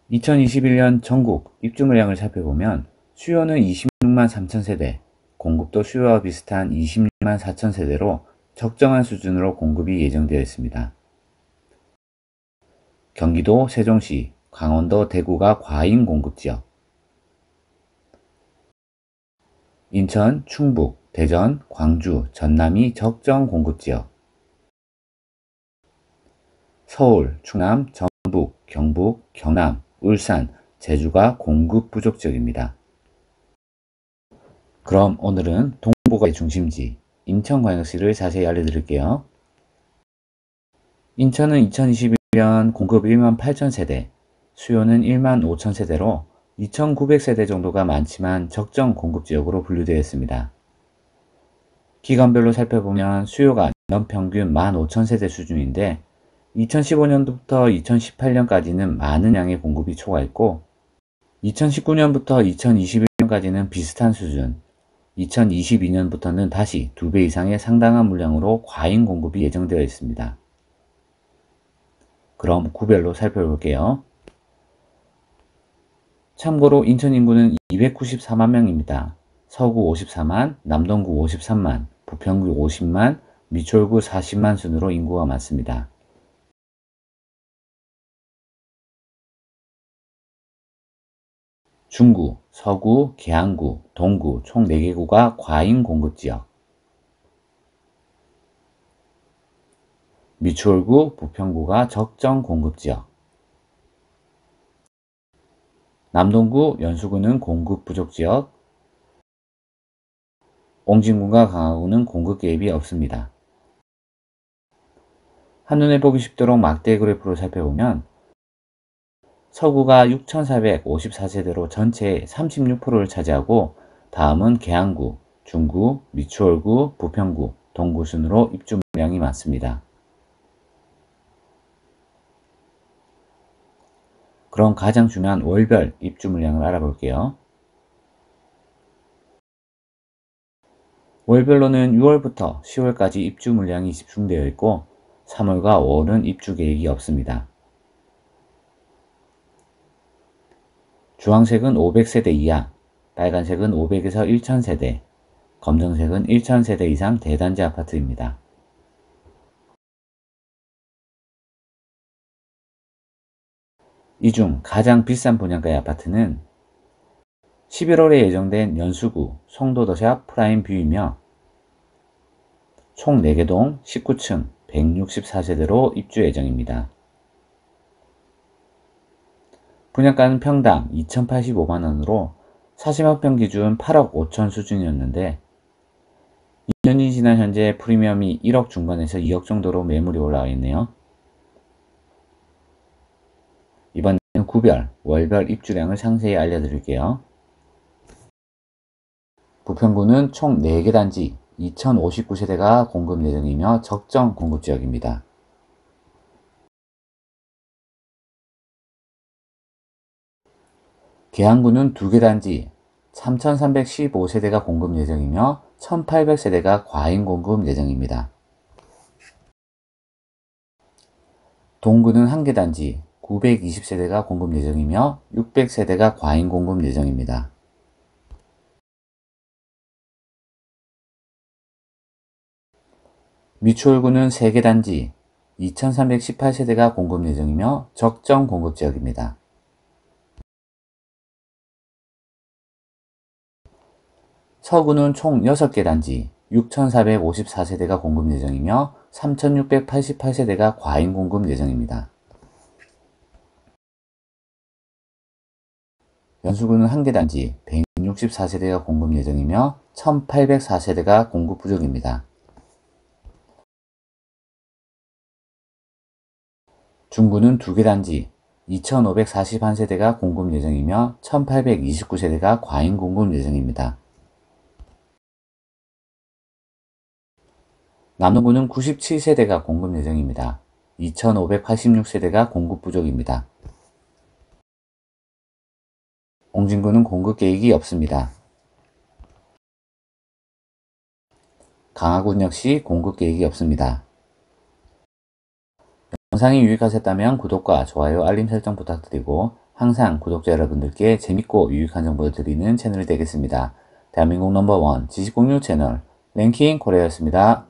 2021년 전국 입주 물량을 살펴보면 수요는 26만 3천 세대, 공급도 수요와 비슷한 26만 4천 세대로 적정한 수준으로 공급이 예정되어 있습니다. 경기도 세종시, 강원도 대구가 과잉 공급 지역, 인천, 충북, 대전, 광주, 전남이 적정 공급 지역, 서울, 충남, 전북, 경북, 경남, 울산, 제주가 공급 부족 지역입니다. 그럼 오늘은 동부가의 중심지 인천광역시를 자세히 알려드릴게요. 인천은 2021년 공급 1만 8천 세대, 수요는 1만 5천 세대로 2,900세대 정도가 많지만 적정 공급 지역으로 분류되어 있습니다. 기간별로 살펴보면 수요가 연평균 15,000세대 수준인데 2015년부터 2018년까지는 많은 양의 공급이 초과했고 2019년부터 2021년까지는 비슷한 수준, 2022년부터는 다시 2배 이상의 상당한 물량으로 과잉 공급이 예정되어 있습니다. 그럼 구별로 살펴볼게요. 참고로 인천 인구는 294만 명입니다. 서구 54만, 남동구 53만, 부평구 50만, 미추홀구 40만 순으로 인구가 많습니다. 중구, 서구, 계양구, 동구 총 4개 구가 과잉 공급지역, 미추홀구, 부평구가 적정 공급지역, 남동구, 연수구는 공급 부족지역, 옹진군과 강화구는 공급 개입이 없습니다. 한눈에 보기 쉽도록 막대 그래프로 살펴보면 서구가 6,454세대로 전체의 36%를 차지하고 다음은 계양구, 중구, 미추홀구, 부평구, 동구 순으로 입주 물량이 많습니다. 그럼 가장 중요한 월별 입주 물량을 알아볼게요. 월별로는 6월부터 10월까지 입주 물량이 집중되어 있고 3월과 5월은 입주 계획이 없습니다. 주황색은 500세대 이하, 빨간색은 500에서 1000세대, 검정색은 1000세대 이상 대단지 아파트입니다. 이 중 가장 비싼 분양가의 아파트는 11월에 예정된 연수구 송도더샵 프라임뷰이며 총 4개 동 19층 164세대로 입주 예정입니다. 분양가는 평당 2,085만원으로 사심합병 기준 8억 5천 수준이었는데 2년이 지난 현재 프리미엄이 1억 중반에서 2억 정도로 매물이 올라와 있네요. 이번에는 구별, 월별 입주량을 상세히 알려드릴게요. 부평구는 총 4개 단지 2,059세대가 공급 예정이며 적정 공급 지역입니다. 계양구는 2개 단지 3,315세대가 공급 예정이며 1,800세대가 과잉 공급 예정입니다. 동구는 1개 단지 920세대가 공급 예정이며 600세대가 과잉 공급 예정입니다. 미추홀구는 3개 단지 2,318세대가 공급 예정이며 적정 공급 지역입니다. 서구는 총 6개 단지 6,454세대가 공급 예정이며 3,688세대가 과잉 공급 예정입니다. 연수구는 1개 단지 164세대가 공급 예정이며 1,804세대가 공급 부족입니다. 중구는 2개 단지 2,541세대가 공급 예정이며 1,829세대가 과잉 공급 예정입니다. 남동구는 97세대가 공급 예정입니다. 2,586세대가 공급 부족입니다. 옹진구는 공급 계획이 없습니다. 강화군 역시 공급 계획이 없습니다. 영상이 유익하셨다면 구독과 좋아요, 알림 설정 부탁드리고 항상 구독자 여러분들께 재밌고 유익한 정보를 드리는 채널이 되겠습니다. 대한민국 넘버원 지식공유 채널 랭킹 코리아였습니다.